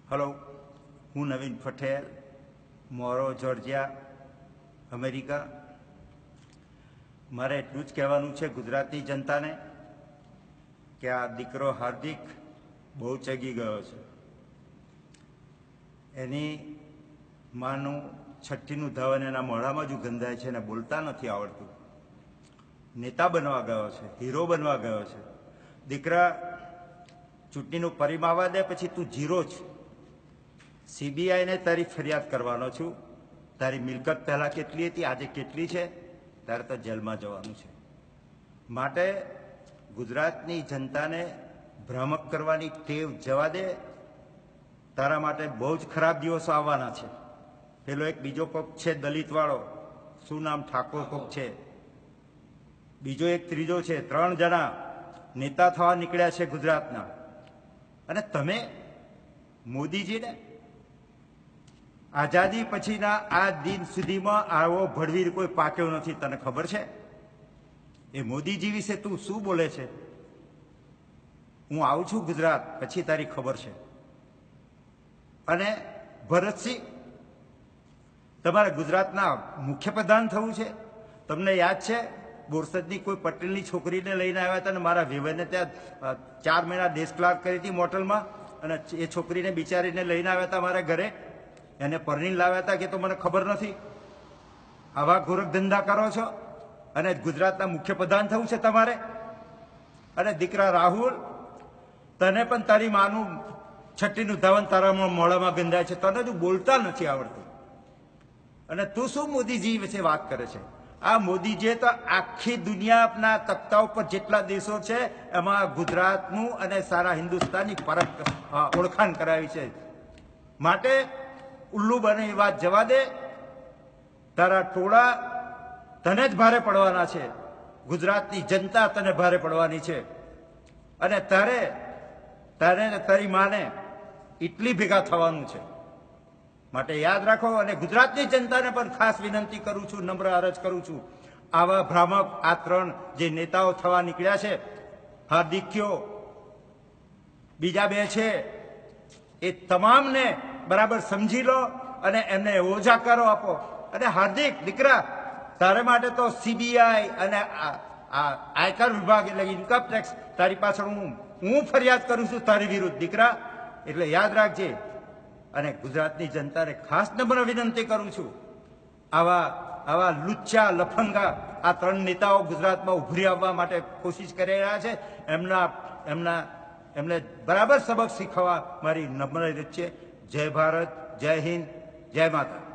Hello, હું નવીન પટેલ, મોરો, Georgia, America. મારે એટલું જ કહેવાનું છે ગુજરાતની જનતાને કે આ દીકરો હાર્દિક બહુ ચગી ગયો છે. એની માનું છઠ્ઠીનું ધાવન એના મોઢામાં જ ગંધાય છે અને બોલતા નથી આવડતું. નેતા બનવા ગયો છે, હીરો બનવા ગયો છે. દીકરા, ચૂંટણીનું પરિણામ આવવા દે, પછી તું જીરો જ. સીબીઆઈને તારી ફરિયાદ કરવાનો છું. તારી મિલકત પહેલાં કેટલી હતી, આજે કેટલી છે, તારે તો જેલમાં જવાનું છે. માટે ગુજરાતની જનતાને ભ્રામક કરવાની ટેવ જવા દે. તારા માટે બહુ જ ખરાબ દિવસો આવવાના છે. પેલો એક બીજો કોક છે દલિતવાળો, શું નામ, ઠાકોર કોક છે, બીજો એક ત્રીજો છે, 3 જણા નેતા થવા નીકળ્યા છે ગુજરાતના. અને તમે મોદીજીને આઝાદી પછીના આ દિન સુધીમાં આવો ભડવીર કોઈ પાક્યો નથી, તને ખબર છે? એ મોદીજી વિશે તું શું બોલે છે? હું આવું છું ગુજરાત, પછી તારી ખબર છે. અને ભરતસિંહ, તમારે ગુજરાતના મુખ્યપ્રધાન થવું છે. તમને યાદ છે બોરસદની કોઈ પટેલની છોકરીને લઈને આવ્યા હતા અને મારા વિવેને ત્યાં 4 મહિના દેશ ક્લાર્ક કરી હતી મોટલમાં, અને એ છોકરીને બિચારીને લઈને આવ્યા હતા મારા ઘરે, એને પરણીને લાવ્યા હતા કે તો મને ખબર નથી. આવા ગોરખ ધંધા કરો છો અને ગુજરાતના મુખ્યપ્રધાન થવું છે તમારે. અને દીકરા રાહુલ, તને પણ તારી માનું છઠ્ઠીનું ધાવન તારા મોઢામાં ગંધાય છે, તને તું બોલતા નથી આવડતું. અને તું શું મોદીજી વિશે વાત કરે છે? આ મોદીજીએ તો આખી દુનિયાના તખ્તા ઉપર જેટલા દેશો છે એમાં ગુજરાતનું અને સારા હિન્દુસ્તાનની ઓળખાણ કરાવી છે. માટે ઉલ્લુ બને એ વાત જવા દે. તારા ટોળા તને જ ભારે પડવાના છે. ગુજરાતની જનતા તને ભારે પડવાની છે. અને તારે તારી માને એટલી ભેગા થવાનું છે. માટે યાદ રાખો. અને ગુજરાતની જનતાને પણ ખાસ વિનંતી કરું છું, નમ્ર અરજ કરું છું, આવા ભ્રામક આ 3 જે નેતાઓ થવા નીકળ્યા છે, હાર્દિકીઓ, બીજા 2 છે, એ તમામને બરાબર સમજી લો અને એમને ઓજાકારો આપો. અને હાર્દિક દીકરા, તારે માટે તો સીબીઆઈ અને આયકર વિભાગ એટલે ઇન્કમ ટેક્સ તારી પાછળ હું ફરિયાદ કરું છું તારી વિરુદ્ધ દીકરા. એટલે યાદ રાખજે. અને ગુજરાતની જનતાને ખાસ નમ્ર વિનંતી કરું છું, આવા લુચ્ચા લફંગા આ 3 નેતાઓ ગુજરાતમાં ઉભરી આવવા માટે કોશિશ કરી રહ્યા છે. એમને બરાબર સબક શીખવવા મારી નમ્ર રીત છે. જય ભારત, જય હિન્દ, જય માતા.